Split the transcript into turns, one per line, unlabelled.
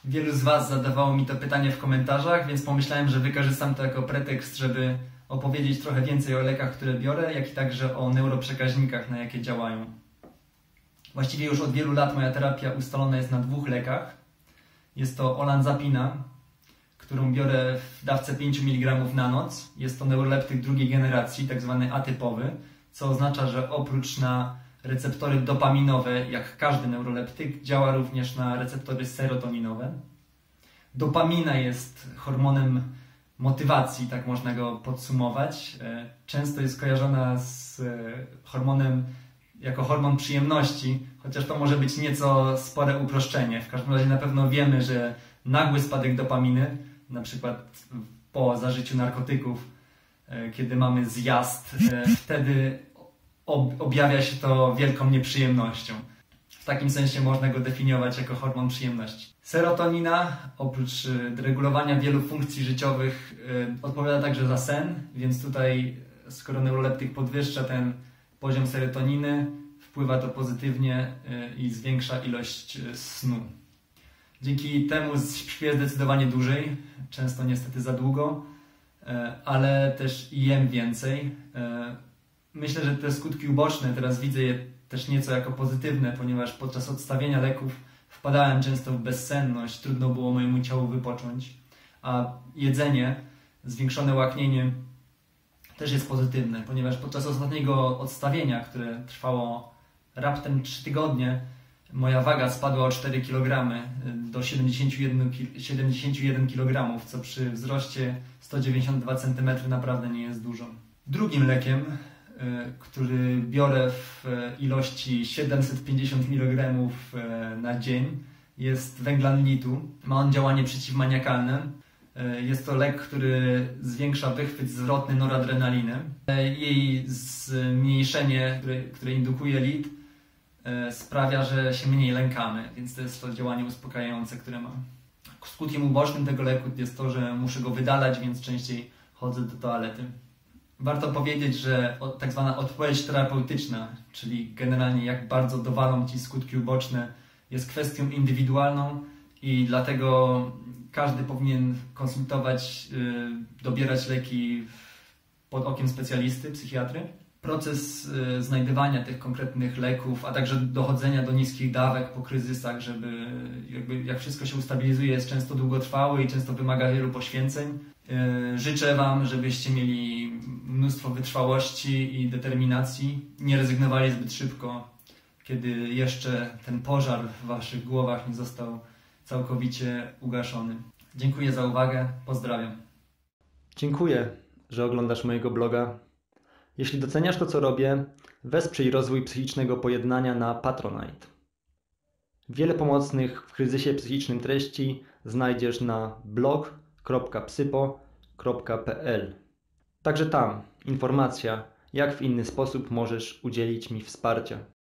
Wielu z Was zadawało mi to pytanie w komentarzach, więc pomyślałem, że wykorzystam to jako pretekst, żeby opowiedzieć trochę więcej o lekach, które biorę, jak i także o neuroprzekaźnikach, na jakie działają. Właściwie już od wielu lat moja terapia ustalona jest na 2 lekach. Jest to olanzapina, którą biorę w dawce 5 mg na noc. Jest to neuroleptyk drugiej generacji, tak zwany atypowy, co oznacza, że oprócz na receptory dopaminowe, jak każdy neuroleptyk, działa również na receptory serotoninowe. Dopamina jest hormonem motywacji, tak można go podsumować. Często jest kojarzona z hormonem jako hormon przyjemności, chociaż to może być nieco spore uproszczenie. W każdym razie na pewno wiemy, że nagły spadek dopaminy, na przykład po zażyciu narkotyków, kiedy mamy zjazd, wtedy objawia się to wielką nieprzyjemnością. W takim sensie można go definiować jako hormon przyjemności. Serotonina, oprócz regulowania wielu funkcji życiowych, odpowiada także za sen, więc tutaj, skoro neuroleptyk podwyższa ten poziom serotoniny, wpływa to pozytywnie i zwiększa ilość snu. Dzięki temu śpię zdecydowanie dłużej, często niestety za długo, ale też jem więcej. Myślę, że te skutki uboczne teraz widzę je też nieco jako pozytywne, ponieważ podczas odstawienia leków wpadałem często w bezsenność, trudno było mojemu ciału wypocząć, a jedzenie, zwiększone łaknienie też jest pozytywne, ponieważ podczas ostatniego odstawienia, które trwało raptem 3 tygodnie, moja waga spadła o 4 kg do 71 kg, co przy wzroście 192 cm naprawdę nie jest dużo. Drugim lekiem, który biorę w ilości 750 mg na dzień, jest węglanlitu. Ma on działanie przeciwmaniakalne. Jest to lek, który zwiększa wychwyt zwrotny noradrenaliny. Jej zmniejszenie, które indukuje lit, sprawia, że się mniej lękamy, więc to jest to działanie uspokajające, które mam. Skutkiem ubocznym tego leku jest to, że muszę go wydalać, więc częściej chodzę do toalety. Warto powiedzieć, że tak zwana odpowiedź terapeutyczna, czyli generalnie jak bardzo dowalą Ci skutki uboczne, jest kwestią indywidualną i dlatego każdy powinien konsultować, dobierać leki pod okiem specjalisty, psychiatry. Proces znajdywania tych konkretnych leków, a także dochodzenia do niskich dawek po kryzysach, żeby jak wszystko się ustabilizuje, jest często długotrwały i często wymaga wielu poświęceń. Życzę Wam, żebyście mieli mnóstwo wytrwałości i determinacji, nie rezygnowali zbyt szybko, kiedy jeszcze ten pożar w Waszych głowach nie został całkowicie ugaszony. Dziękuję za uwagę, pozdrawiam.
Dziękuję, że oglądasz mojego bloga. Jeśli doceniasz to, co robię, wesprzyj rozwój psychicznego pojednania na Patronite. Wiele pomocnych w kryzysie psychicznym treści znajdziesz na blog.psypo.pl. Także tam informacja, jak w inny sposób możesz udzielić mi wsparcia.